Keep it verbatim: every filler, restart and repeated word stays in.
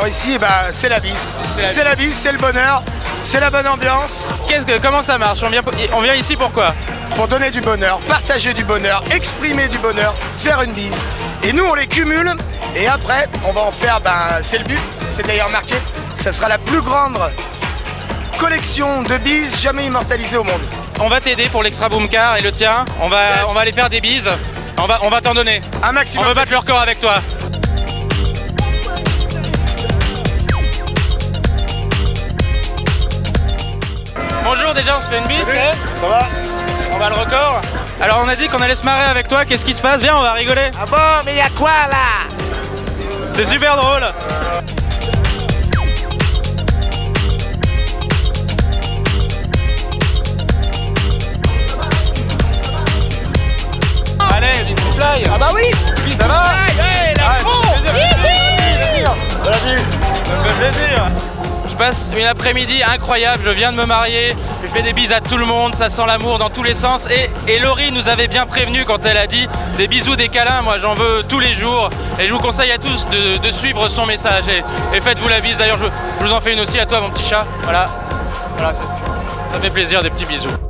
Alors ici, eh ben, c'est la bise. C'est la, la bise, c'est le bonheur, c'est la bonne ambiance. Qu'est-ce que, comment ça marche? On vient, on vient ici pourquoi? Pour donner du bonheur, partager du bonheur, exprimer du bonheur, faire une bise. Et nous, on les cumule. Et après, on va en faire, ben, c'est le but, c'est d'ailleurs marqué, ça sera la plus grande collection de bises jamais immortalisée au monde. On va t'aider pour l'extra boom car et le tien, on va, yes. on va aller faire des bises, on va, on va t'en donner. Un maximum. On veut battre le record avec toi. Bonjour, déjà on se fait une bise. Ça va? On va le record. Alors on a dit qu'on allait se marrer avec toi, qu'est-ce qui se passe? Viens, on va rigoler. Ah bon, mais il y a quoi là? C'est super drôle. Allez, bisous fly. Ah bah oui. Bisous ça va? Hey, la ah, ça me fait plaisir. De la bise. Ça me fait plaisir. Je passe une après-midi incroyable, je viens de me marier, je fais des bises à tout le monde, ça sent l'amour dans tous les sens et, et Laurie nous avait bien prévenu quand elle a dit des bisous, des câlins, moi j'en veux tous les jours et je vous conseille à tous de, de suivre son message et, et faites-vous la bise, d'ailleurs je, je vous en fais une aussi à toi mon petit chat, voilà, voilà ça, ça fait plaisir des petits bisous.